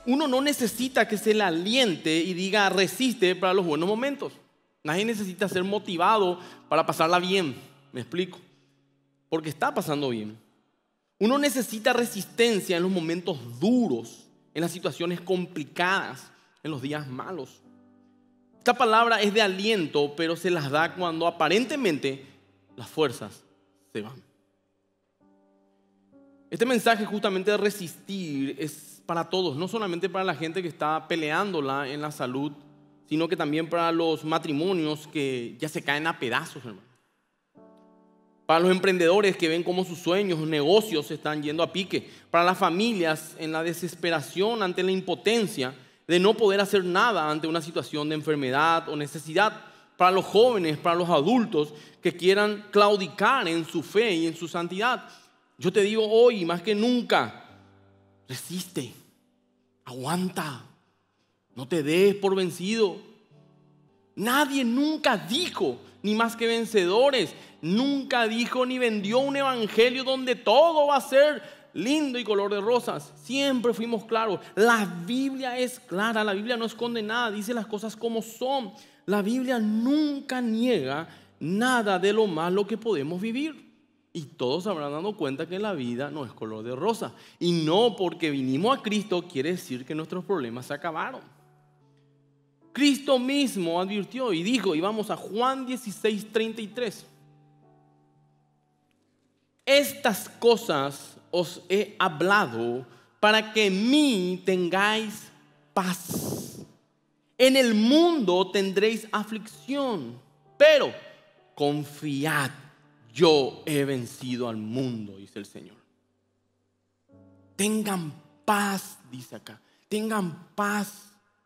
uno no necesita que se le aliente y diga resiste para los buenos momentos. Nadie necesita ser motivado para pasarla bien, me explico, porque está pasando bien. Uno necesita resistencia en los momentos duros, en las situaciones complicadas, en los días malos. Esta palabra es de aliento, pero se las da cuando aparentemente las fuerzas se van. Este mensaje justamente de resistir es para todos, no solamente para la gente que está peleándola en la salud, sino que también para los matrimonios que ya se caen a pedazos, hermano. Para los emprendedores que ven cómo sus sueños, negocios se están yendo a pique. Para las familias en la desesperación ante la impotencia de no poder hacer nada ante una situación de enfermedad o necesidad. Para los jóvenes, para los adultos que quieran claudicar en su fe y en su santidad. Yo te digo hoy, más que nunca, resiste, aguanta, no te des por vencido. Nadie nunca dijo, ni más que vencedores, nunca dijo ni vendió un evangelio donde todo va a ser lindo y color de rosas. Siempre fuimos claros. La Biblia es clara, la Biblia no esconde nada, dice las cosas como son. La Biblia nunca niega nada de lo malo que podemos vivir. Y todos habrán dado cuenta que la vida no es color de rosa. Y no porque vinimos a Cristo quiere decir que nuestros problemas se acabaron. Cristo mismo advirtió y dijo, y vamos a Juan 16:33. Estas cosas os he hablado para que en mí tengáis paz. En el mundo tendréis aflicción, pero confiad, yo he vencido al mundo, dice el Señor. Tengan paz, dice acá, tengan paz.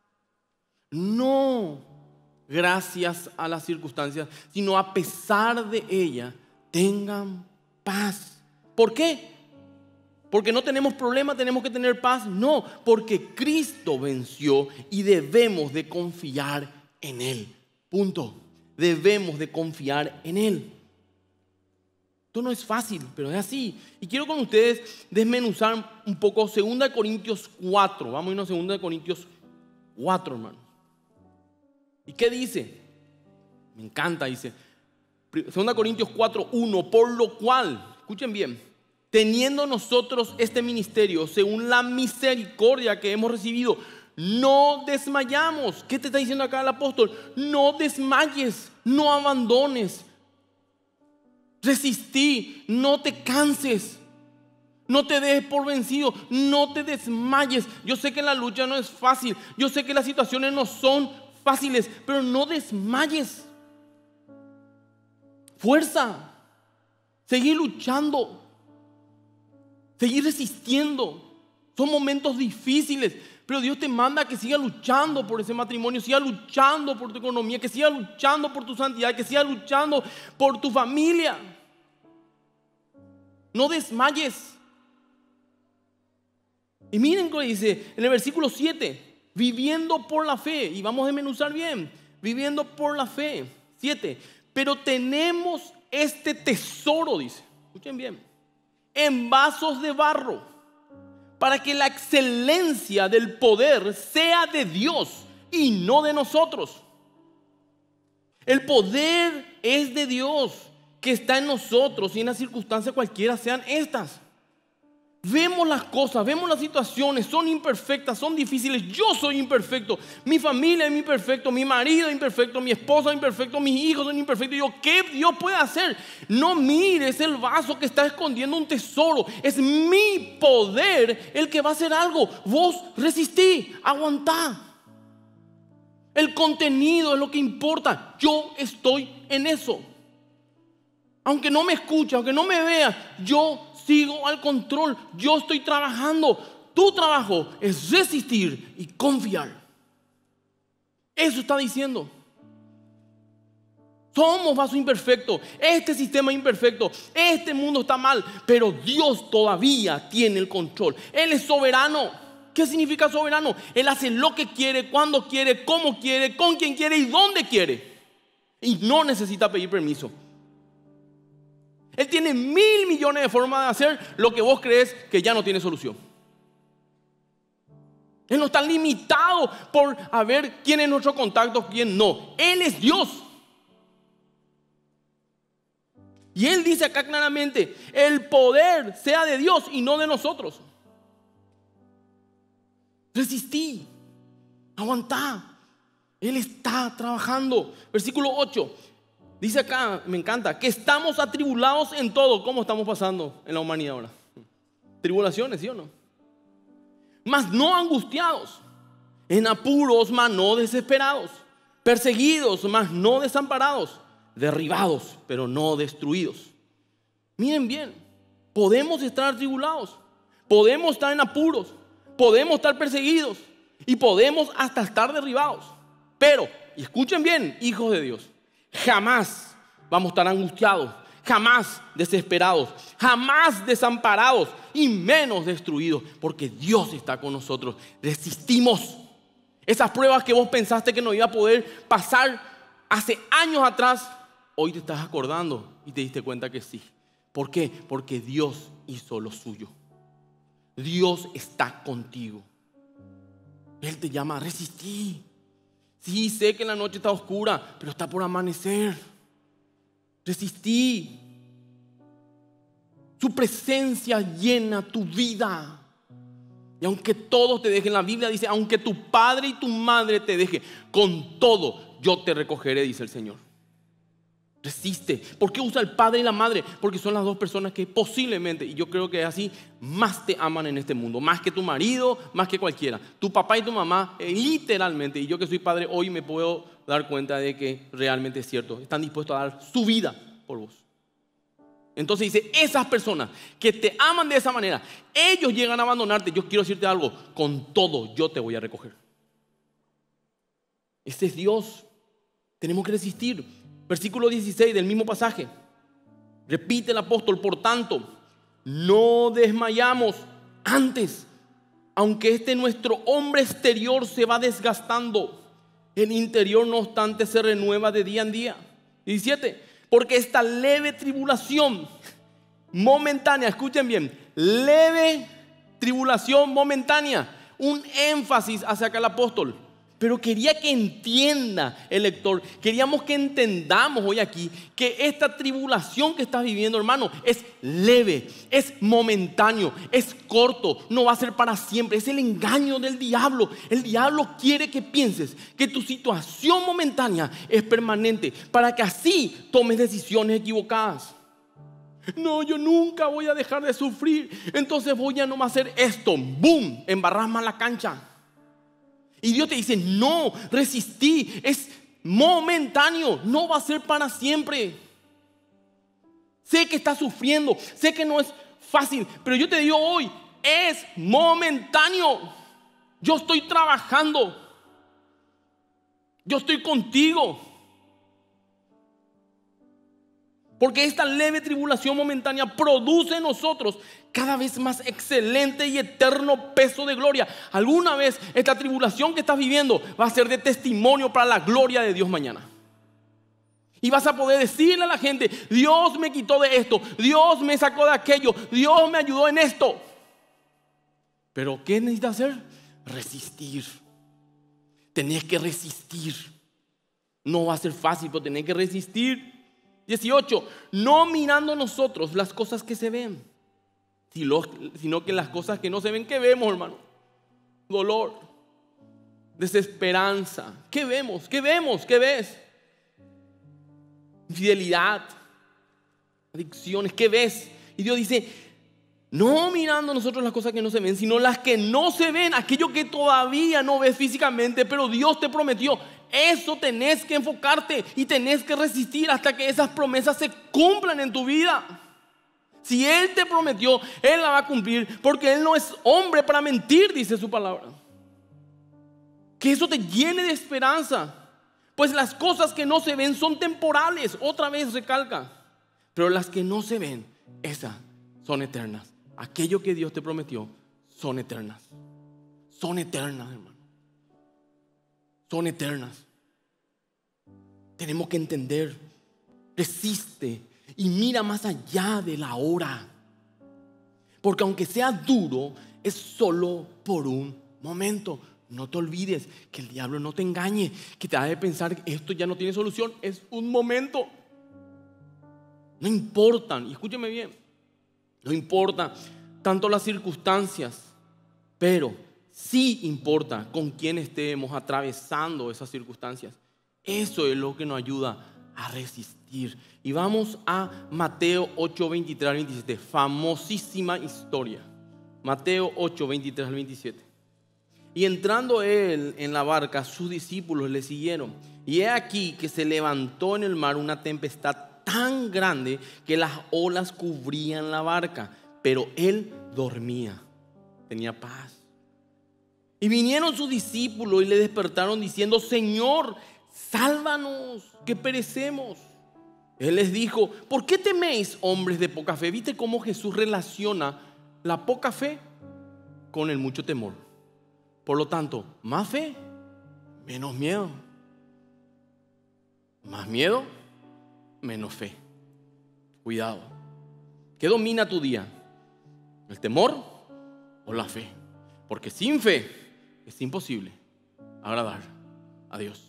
No gracias a las circunstancias, sino a pesar de ellas, tengan paz. ¿Por qué? Porque no tenemos problema, tenemos que tener paz. No, porque Cristo venció y debemos de confiar en Él. Punto. Debemos de confiar en Él. Esto no es fácil, pero es así. Y quiero con ustedes desmenuzar un poco 2 Corintios 4. Vamos a irnos a 2 Corintios 4, hermano. ¿Y qué dice? Me encanta, dice 2 Corintios 4:1. Por lo cual, escuchen bien, teniendo nosotros este ministerio según la misericordia que hemos recibido, no desmayamos. ¿Qué te está diciendo acá el apóstol? No desmayes, no abandones. Resistí, no te canses, no te des por vencido, no te desmayes. Yo sé que la lucha no es fácil, yo sé que las situaciones no son fáciles, pero no desmayes. Fuerza, seguir luchando, seguir resistiendo. Son momentos difíciles, pero Dios te manda que sigas luchando por ese matrimonio, sigas luchando por tu economía, que sigas luchando por tu santidad, que sigas luchando por tu familia. No desmayes. Y miren lo que dice en el versículo 7, viviendo por la fe, y vamos a desmenuzar bien, viviendo por la fe. 7, pero tenemos este tesoro, dice, escuchen bien, en vasos de barro, para que la excelencia del poder sea de Dios y no de nosotros. El poder es de Dios, que está en nosotros y en las circunstancias cualquiera sean estas. Vemos las cosas, vemos las situaciones, son imperfectas, son difíciles. Yo soy imperfecto, mi familia es imperfecto, mi marido es imperfecto, mi esposa es imperfecto, mis hijos son imperfectos. Y yo, ¿qué Dios puede hacer? No mires el vaso que está escondiendo un tesoro. Es mi poder el que va a hacer algo. Vos resistí, aguantá. El contenido es lo que importa. Yo estoy en eso. Aunque no me escuche, aunque no me vea, yo sigo al control. Yo estoy trabajando. Tu trabajo es resistir y confiar. Eso está diciendo. Somos vaso imperfecto. Este sistema es imperfecto. Este mundo está mal. Pero Dios todavía tiene el control. Él es soberano. ¿Qué significa soberano? Él hace lo que quiere, cuando quiere, cómo quiere, con quien quiere y dónde quiere. Y no necesita pedir permiso. Él tiene 1.000 millones de formas de hacer lo que vos crees que ya no tiene solución. Él no está limitado por a ver quién es nuestro contacto, quién no. Él es Dios. Y Él dice acá claramente, el poder sea de Dios y no de nosotros. Resistí, aguantá. Él está trabajando. Versículo 8. Dice acá, me encanta, que estamos atribulados en todo. ¿Cómo estamos pasando en la humanidad ahora? Tribulaciones, ¿sí o no? Mas no angustiados, en apuros, mas no desesperados, perseguidos, mas no desamparados, derribados, pero no destruidos. Miren bien, podemos estar atribulados, podemos estar en apuros, podemos estar perseguidos y podemos hasta estar derribados. Pero, y escuchen bien, hijos de Dios, jamás vamos a estar angustiados, jamás desesperados, jamás desamparados y menos destruidos, porque Dios está con nosotros. Resistimos esas pruebas que vos pensaste que no iba a poder pasar hace años atrás. Hoy te estás acordando y te diste cuenta que sí. ¿Por qué? Porque Dios hizo lo suyo. Dios está contigo. Él te llama a resistir. Sí, sé que la noche está oscura, pero está por amanecer. Resistí. Su presencia llena tu vida. Y aunque todos te dejen, la Biblia dice, aunque tu padre y tu madre te dejen, con todo yo te recogeré, dice el Señor. Resiste. ¿Por qué usa el padre y la madre? Porque son las dos personas que posiblemente, y yo creo que es así, más te aman en este mundo. Más que tu marido, más que cualquiera. Tu papá y tu mamá, literalmente, y yo que soy padre hoy me puedo dar cuenta de que realmente es cierto. Están dispuestos a dar su vida por vos. Entonces dice, esas personas que te aman de esa manera, ellos llegan a abandonarte. Yo quiero decirte algo, con todo yo te voy a recoger. Ese es Dios. Tenemos que resistir. Versículo 16 del mismo pasaje. Repite el apóstol, por tanto, no desmayamos. Antes, aunque nuestro hombre exterior se va desgastando, el interior no obstante se renueva de día en día. 17, porque esta leve tribulación momentánea, escuchen bien, leve tribulación momentánea, un énfasis hacia acá el apóstol. Pero quería que entienda el lector, queríamos que entendamos hoy aquí que esta tribulación que estás viviendo, hermano, es leve, es momentáneo, es corto, no va a ser para siempre. Es el engaño del diablo. El diablo quiere que pienses que tu situación momentánea es permanente para que así tomes decisiones equivocadas. No, yo nunca voy a dejar de sufrir, entonces voy a no hacer esto. ¡Boom! Embarras más la cancha. Y Dios te dice, no, resistí, es momentáneo, no va a ser para siempre. Sé que estás sufriendo, sé que no es fácil, pero yo te digo hoy, es momentáneo. Yo estoy trabajando, yo estoy contigo. Porque esta leve tribulación momentánea produce en nosotros cada vez más excelente y eterno peso de gloria. Alguna vez esta tribulación que estás viviendo va a ser de testimonio para la gloria de Dios mañana. Y vas a poder decirle a la gente, Dios me quitó de esto, Dios me sacó de aquello, Dios me ayudó en esto. Pero ¿qué necesitas hacer? Resistir. Tenés que resistir. No va a ser fácil, pero tenés que resistir. 18, no mirando nosotros las cosas que se ven, sino que las cosas que no se ven, ¿qué vemos, hermano? Dolor, desesperanza. ¿Qué vemos? ¿Qué vemos? ¿Qué ves? Infidelidad, adicciones. ¿Qué ves? Y Dios dice, no mirando nosotros las cosas que no se ven, sino las que no se ven, aquello que todavía no ves físicamente, pero Dios te prometió. Eso tenés que enfocarte y tenés que resistir hasta que esas promesas se cumplan en tu vida. Si Él te prometió, Él la va a cumplir, porque Él no es hombre para mentir, dice su palabra. Que eso te llene de esperanza, pues las cosas que no se ven son temporales. Otra vez recalca, pero las que no se ven, esas son eternas. Aquello que Dios te prometió son eternas. Son eternas, hermano. Son eternas. Tenemos que entender. Resiste y mira más allá de la hora. Porque aunque sea duro, es solo por un momento. No te olvides que el diablo no te engañe, que te haga pensar que esto ya no tiene solución. Es un momento. No importan, y escúcheme bien, no importa tanto las circunstancias, pero sí importa con quién estemos atravesando esas circunstancias. Eso es lo que nos ayuda a resistir. Y vamos a Mateo 8, 23 al 27, famosísima historia. Mateo 8, 23 al 27. Y entrando él en la barca, sus discípulos le siguieron. Y he aquí que se levantó en el mar una tempestad tan grande que las olas cubrían la barca, pero él dormía, tenía paz. Y vinieron sus discípulos y le despertaron diciendo: Señor, sálvanos, que perecemos. Él les dijo: ¿por qué teméis, hombres de poca fe? ¿Viste cómo Jesús relaciona la poca fe con el mucho temor? Por lo tanto, más fe, menos miedo. Más miedo, menos fe. Cuidado. ¿Qué domina tu día? ¿El temor o la fe? Porque sin fe es imposible agradar a Dios.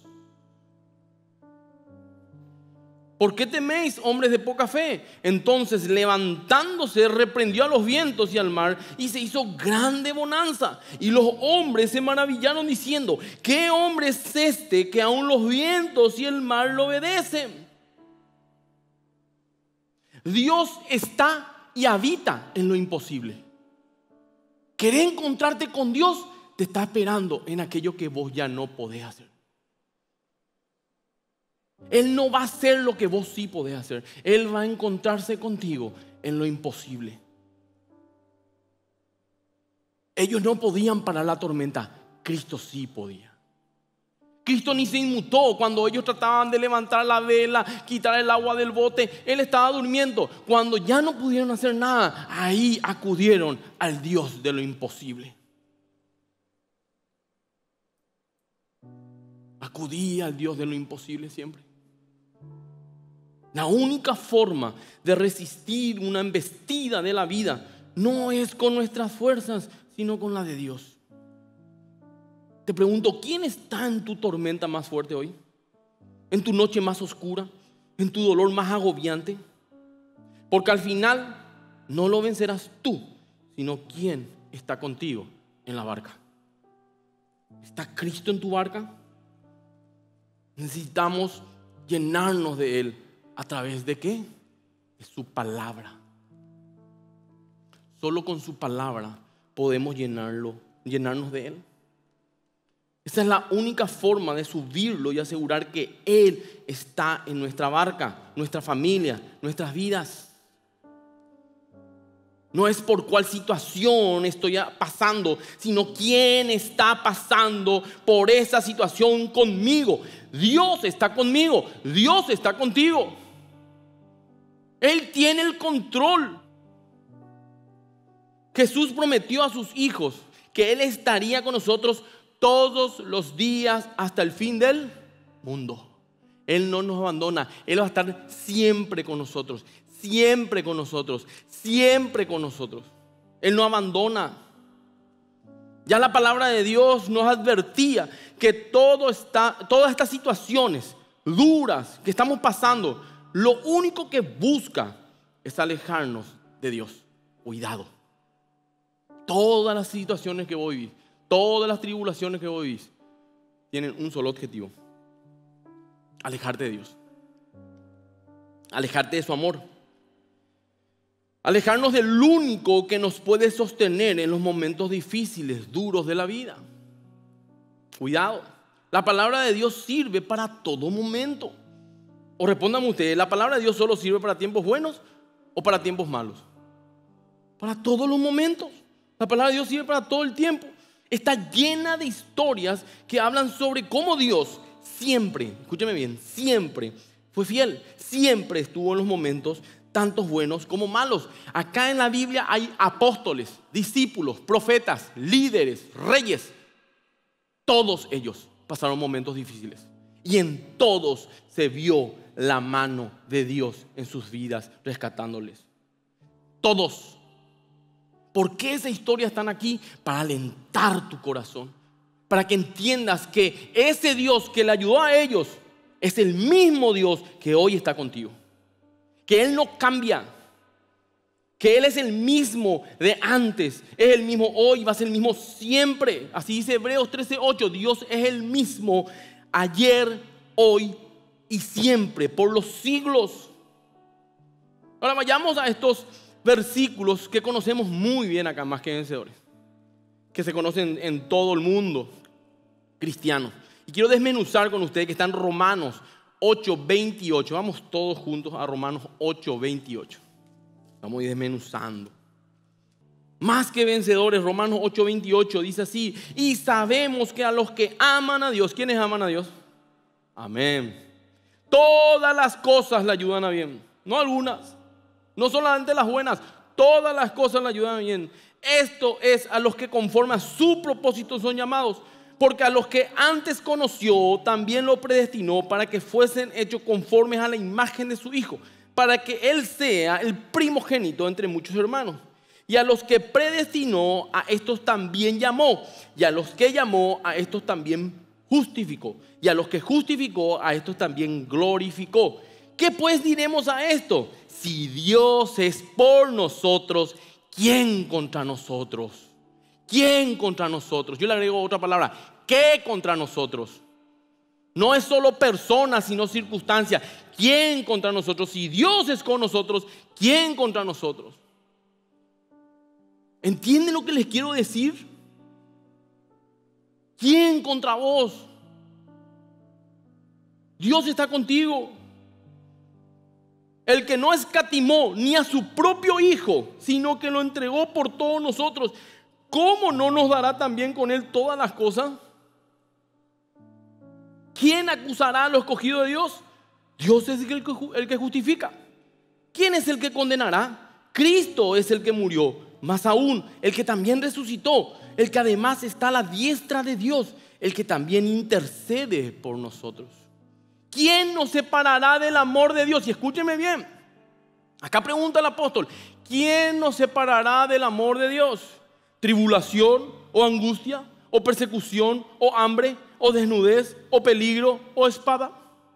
¿Por qué teméis, hombres de poca fe? Entonces, levantándose, reprendió a los vientos y al mar, y se hizo grande bonanza. Y los hombres se maravillaron diciendo: ¿qué hombre es este que aun los vientos y el mar lo obedecen? Dios está y habita en lo imposible. Querer encontrarte con Dios te está esperando en aquello que vos ya no podés hacer. Él no va a hacer lo que vos sí podés hacer. Él va a encontrarse contigo en lo imposible. Ellos no podían parar la tormenta. Cristo sí podía. Cristo ni se inmutó cuando ellos trataban de levantar la vela, quitar el agua del bote. Él estaba durmiendo. Cuando ya no pudieron hacer nada, ahí acudieron al Dios de lo imposible. Acudía al Dios de lo imposible siempre. La única forma de resistir una embestida de la vida no es con nuestras fuerzas, sino con la de Dios. Te pregunto, ¿quién está en tu tormenta más fuerte hoy? ¿En tu noche más oscura? ¿En tu dolor más agobiante? Porque al final no lo vencerás tú, sino quién está contigo en la barca. ¿Está Cristo en tu barca? Necesitamos llenarnos de Él. ¿A través de qué? De su palabra. Solo con su palabra podemos llenarnos de Él. Esa es la única forma de subirlo y asegurar que Él está en nuestra barca, nuestra familia, nuestras vidas. No es por cuál situación estoy pasando, sino quién está pasando por esa situación conmigo. Dios está conmigo, Dios está contigo. Él tiene el control. Jesús prometió a sus hijos que Él estaría con nosotros todos los días hasta el fin del mundo. Él no nos abandona. Él va a estar siempre con nosotros. Siempre con nosotros. Siempre con nosotros. Él no abandona. Ya la palabra de Dios nos advertía que todas estas situaciones duras que estamos pasando, lo único que busca es alejarnos de Dios. Cuidado. Todas las situaciones que vos vivís, todas las tribulaciones que vos vivís, tienen un solo objetivo: alejarte de Dios, alejarte de su amor, alejarnos del único que nos puede sostener en los momentos difíciles, duros de la vida. Cuidado, la palabra de Dios sirve para todo momento. O respóndanme ustedes, ¿la palabra de Dios solo sirve para tiempos buenos o para tiempos malos? Para todos los momentos. La palabra de Dios sirve para todo el tiempo. Está llena de historias que hablan sobre cómo Dios siempre, escúcheme bien, siempre fue fiel. Siempre estuvo en los momentos tantos buenos como malos. Acá en la Biblia hay apóstoles, discípulos, profetas, líderes, reyes. Todos ellos pasaron momentos difíciles. Y en todos se vio la mano de Dios en sus vidas, rescatándoles. Todos. ¿Por qué esas historias están aquí? Para alentar tu corazón, para que entiendas que ese Dios que le ayudó a ellos es el mismo Dios que hoy está contigo, que Él no cambia, que Él es el mismo de antes, es el mismo hoy, va a ser el mismo siempre. Así dice Hebreos 13:8, Dios es el mismo ayer, hoy y siempre, por los siglos. Ahora vayamos a estos versículos que conocemos muy bien acá, Más que Vencedores, que se conocen en todo el mundo cristiano. Y quiero desmenuzar con ustedes que están en Romanos 8:28. Vamos todos juntos a Romanos 8:28. Vamos a ir desmenuzando. Más que vencedores, Romanos 8:28 dice así: y sabemos que a los que aman a Dios, ¿quiénes aman a Dios? Amén. Todas las cosas le ayudan a bien, no algunas, no solamente las buenas, todas las cosas le ayudan a bien. Esto es a los que conforme a su propósito son llamados, porque a los que antes conoció también lo predestinó para que fuesen hechos conformes a la imagen de su Hijo, para que Él sea el primogénito entre muchos hermanos. Y a los que predestinó, a estos también llamó. Y a los que llamó, a estos también justificó. Y a los que justificó, a estos también glorificó. ¿Qué pues diremos a esto? Si Dios es por nosotros, ¿quién contra nosotros? ¿Quién contra nosotros? Yo le agrego otra palabra. ¿Qué contra nosotros? No es solo personas, sino circunstancias. ¿Quién contra nosotros? Si Dios es con nosotros, ¿quién contra nosotros? ¿Entienden lo que les quiero decir? ¿Quién contra vos? Dios está contigo. El que no escatimó ni a su propio Hijo, sino que lo entregó por todos nosotros, ¿cómo no nos dará también con Él todas las cosas? ¿Quién acusará a lo escogido de Dios? Dios es el que justifica. ¿Quién es el que condenará? Cristo es el que murió, más aún el que también resucitó, el que además está a la diestra de Dios, el que también intercede por nosotros. ¿Quién nos separará del amor de Dios? Y escúchenme bien, acá pregunta el apóstol: ¿quién nos separará del amor de Dios? ¿Tribulación o angustia o persecución o hambre o desnudez o peligro o espada?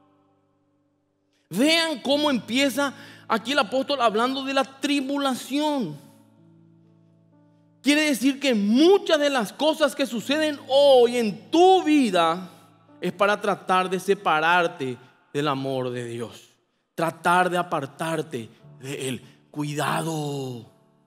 Vean cómo empieza aquí el apóstol hablando de la tribulación. Quiere decir que muchas de las cosas que suceden hoy en tu vida es para tratar de separarte del amor de Dios, tratar de apartarte de Él. Cuidado.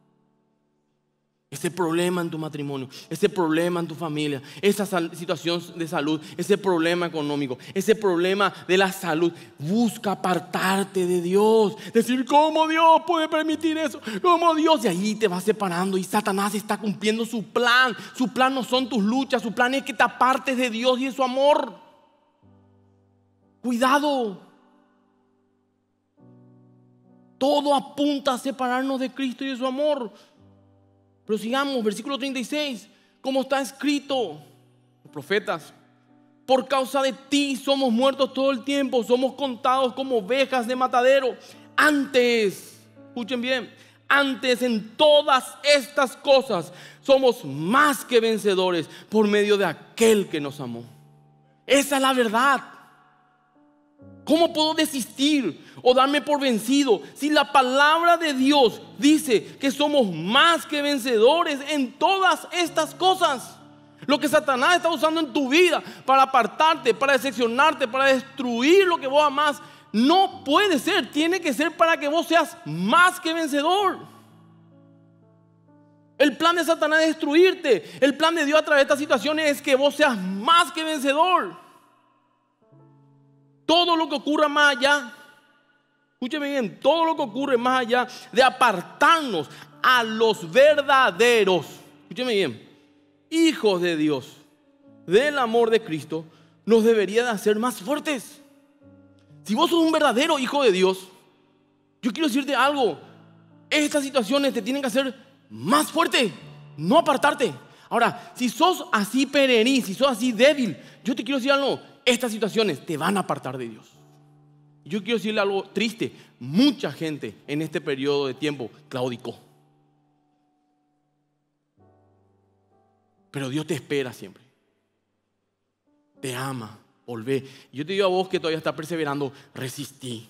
Ese problema en tu matrimonio, ese problema en tu familia, esa situación de salud, ese problema económico, ese problema de la salud, busca apartarte de Dios. Decir: ¿cómo Dios puede permitir eso? ¿Cómo Dios? Y ahí te vas separando y Satanás está cumpliendo su plan. Su plan no son tus luchas, su plan es que te apartes de Dios y de su amor. Cuidado. Todo apunta a separarnos de Cristo y de su amor. Pero sigamos, versículo 36, como está escrito, los profetas: por causa de ti somos muertos todo el tiempo, somos contados como ovejas de matadero. Antes, escuchen bien, antes en todas estas cosas somos más que vencedores por medio de aquel que nos amó. Esa es la verdad. ¿Cómo puedo desistir o darme por vencido si la palabra de Dios dice que somos más que vencedores en todas estas cosas? Lo que Satanás está usando en tu vida para apartarte, para decepcionarte, para destruir lo que vos amás, no puede ser. Tiene que ser para que vos seas más que vencedor. El plan de Satanás es destruirte. El plan de Dios a través de estas situaciones es que vos seas más que vencedor. Todo lo que ocurra más allá, escúcheme bien, todo lo que ocurre más allá de apartarnos a los verdaderos, escúcheme bien, hijos de Dios, del amor de Cristo, nos debería de hacer más fuertes. Si vos sos un verdadero hijo de Dios, yo quiero decirte algo: estas situaciones te tienen que hacer más fuerte, no apartarte. Ahora, si sos así pererí, si sos así débil, yo te quiero decir algo: estas situaciones te van a apartar de Dios. Yo quiero decirle algo triste: mucha gente en este periodo de tiempo claudicó. Pero Dios te espera siempre. Te ama, volvé. Y yo te digo a vos que todavía estás perseverando, resistí.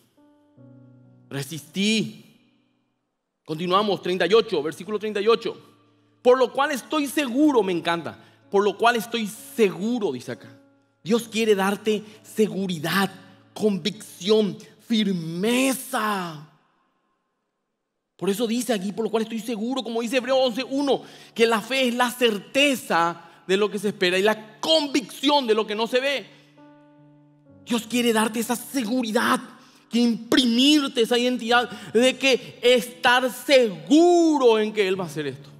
Continuamos, 38, versículo 38. Por lo cual estoy seguro, me encanta. Por lo cual estoy seguro, dice acá. Dios quiere darte seguridad, convicción, firmeza. Por eso dice aquí, por lo cual estoy seguro, como dice Hebreos 11:1, que la fe es la certeza de lo que se espera y la convicción de lo que no se ve. Dios quiere darte esa seguridad, que imprimirte esa identidad de que estar seguro en que Él va a hacer esto.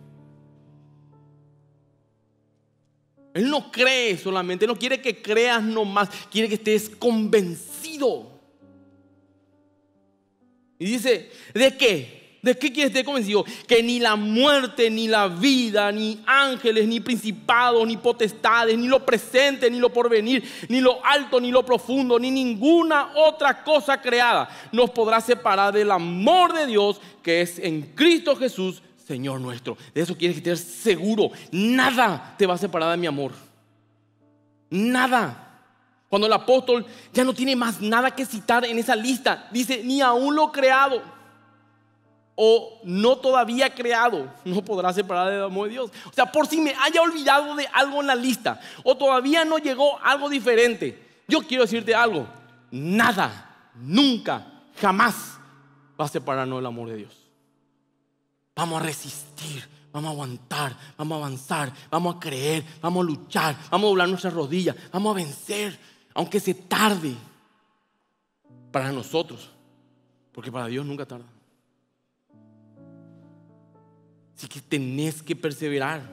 Él no cree solamente, no quiere que creas nomás, quiere que estés convencido. Y dice, ¿de qué? ¿De qué quieres estar convencido? Que ni la muerte, ni la vida, ni ángeles, ni principados, ni potestades, ni lo presente, ni lo porvenir, ni lo alto, ni lo profundo, ni ninguna otra cosa creada nos podrá separar del amor de Dios que es en Cristo Jesús, Señor nuestro. De eso quieres estar seguro. Nada te va a separar de mi amor. Nada. Cuando el apóstol ya no tiene más nada que citar en esa lista, dice, ni aún lo creado o no todavía creado no podrá separar del amor de Dios. O sea, por si me haya olvidado de algo en la lista o todavía no llegó algo diferente, yo quiero decirte algo: nada, nunca, jamás va a separarnos del amor de Dios. Vamos a resistir, vamos a aguantar, vamos a avanzar, vamos a creer, vamos a luchar, vamos a doblar nuestras rodillas, vamos a vencer, aunque se tarde para nosotros, porque para Dios nunca tarda. Así que tenés que perseverar.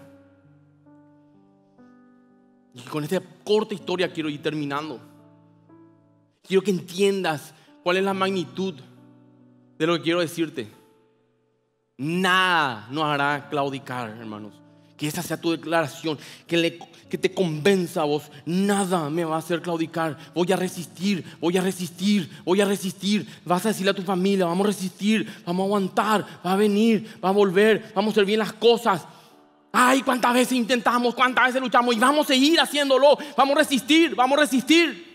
Y con esta corta historia quiero ir terminando. Quiero que entiendas cuál es la magnitud de lo que quiero decirte. Nada nos hará claudicar, hermanos. Que esa sea tu declaración, que te convenza a vos. Nada me va a hacer claudicar. Voy a resistir, voy a resistir, voy a resistir. Vas a decirle a tu familia, vamos a resistir, vamos a aguantar, va a venir, va a volver, vamos a hacer bien las cosas. Ay, cuántas veces intentamos, cuántas veces luchamos y vamos a seguir haciéndolo. Vamos a resistir, vamos a resistir.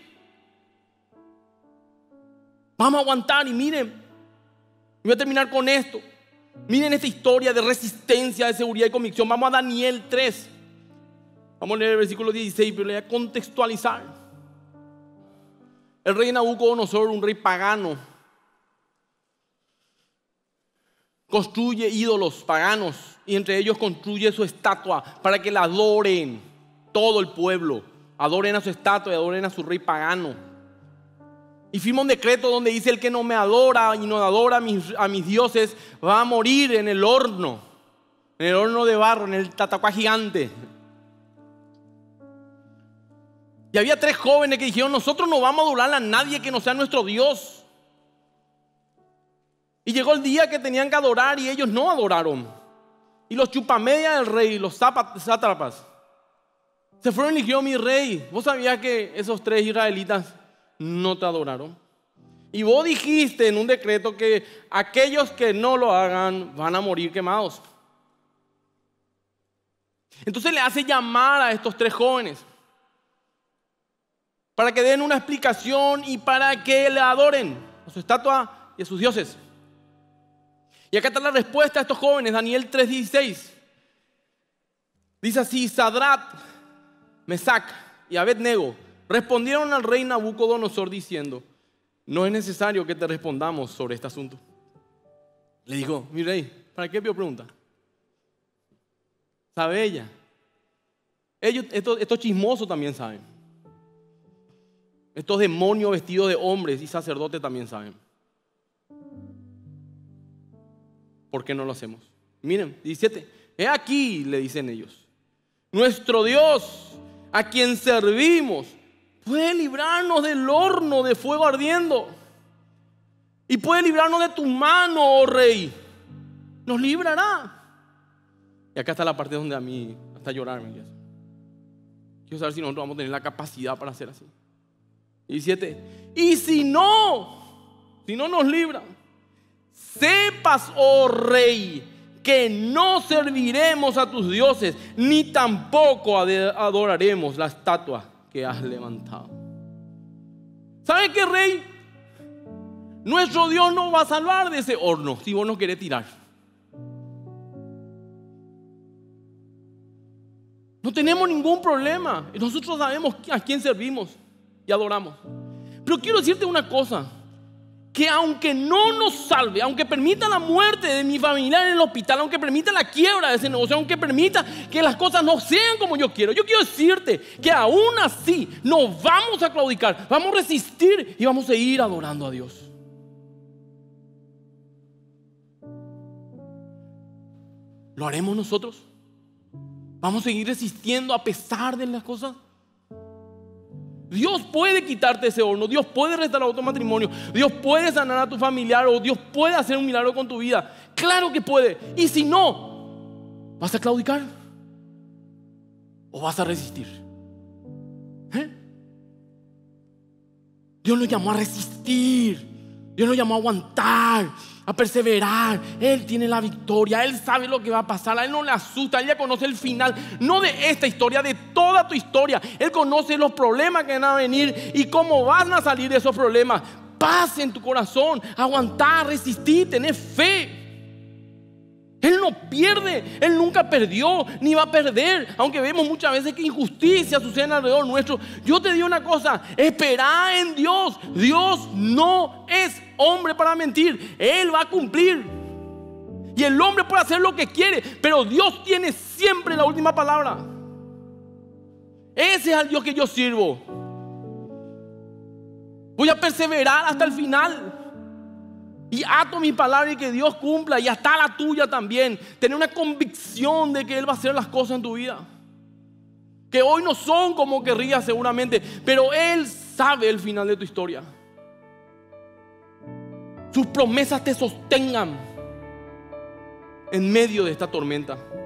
Vamos a aguantar. Y miren, voy a terminar con esto. Miren esta historia de resistencia, de seguridad y convicción. Vamos a Daniel 3. Vamos a leer el versículo 16, pero le voy a contextualizar. El rey Nabucodonosor, un rey pagano, construye ídolos paganos y entre ellos construye su estatua para que la adoren todo el pueblo. Adoren a su estatua y adoren a su rey pagano. Y firma un decreto donde dice: el que no me adora y no adora a mis dioses va a morir en el horno de barro, en el tatacuá gigante. Y había 3 jóvenes que dijeron: nosotros no vamos a adorar a nadie que no sea nuestro Dios. Y llegó el día que tenían que adorar y ellos no adoraron. Y los chupamedias del rey, los sátrapas, se fueron y dijeron: mi rey, ¿vos sabías que esos 3 israelitas no te adoraron? Y vos dijiste en un decreto que aquellos que no lo hagan van a morir quemados. Entonces le hace llamar a estos 3 jóvenes para que den una explicación y para que le adoren a su estatua y a sus dioses. Y acá está la respuesta a estos jóvenes, Daniel 3:16. Dice así: Sadrat, Mesac y Abednego respondieron al rey Nabucodonosor diciendo: no es necesario que te respondamos sobre este asunto. Le dijo: mi rey, ¿para qué pido pregunta? ¿Sabe ella? Ellos, estos chismosos también saben. Estos demonios vestidos de hombres y sacerdotes también saben. ¿Por qué no lo hacemos? Miren, 17. He aquí, le dicen ellos, nuestro Dios, a quien servimos, puede librarnos del horno de fuego ardiendo y puede librarnos de tu mano, oh rey. Nos librará. Y acá está la parte donde a mí hasta llorar me quiero saber si nosotros vamos a tener la capacidad para hacer así. 17. Y si no nos libra, sepas, oh rey, que no serviremos a tus dioses, ni tampoco adoraremos la estatua que has levantado. ¿Sabe qué, rey? Nuestro Dios nos va a salvar de ese horno si vos no querés tirar. No tenemos ningún problema. Nosotros sabemos a quién servimos y adoramos. Pero quiero decirte una cosa, que aunque no nos salve, aunque permita la muerte de mi familiar en el hospital, aunque permita la quiebra de ese negocio, aunque permita que las cosas no sean como yo quiero decirte que aún así no vamos a claudicar, vamos a resistir y vamos a seguir adorando a Dios. ¿Lo haremos nosotros? ¿Vamos a seguir resistiendo a pesar de las cosas? Dios puede quitarte ese horno, Dios puede restaurar tu matrimonio, Dios puede sanar a tu familiar, o Dios puede hacer un milagro con tu vida. Claro que puede. Y si no, ¿vas a claudicar? ¿O vas a resistir? Dios nos llamó a resistir, Dios nos llamó a aguantar, a perseverar. Él tiene la victoria, Él sabe lo que va a pasar, a Él no le asusta, Él ya conoce el final, no de esta historia, de toda tu historia. Él conoce los problemas que van a venir y cómo van a salir de esos problemas. Paz en tu corazón, aguantar, resistir, tener fe. Él no pierde, Él nunca perdió, ni va a perder. Aunque vemos muchas veces que injusticias suceden alrededor nuestro, yo te digo una cosa: espera en Dios. Dios no es hombre para mentir, Él va a cumplir. Y el hombre puede hacer lo que quiere, pero Dios tiene siempre la última palabra. Ese es el Dios que yo sirvo. Voy a perseverar hasta el final y ato mi palabra y que Dios cumpla, y hasta la tuya también. Tener una convicción de que Él va a hacer las cosas en tu vida, que hoy no son como querrías seguramente, pero Él sabe el final de tu historia. Sus promesas te sostengan en medio de esta tormenta.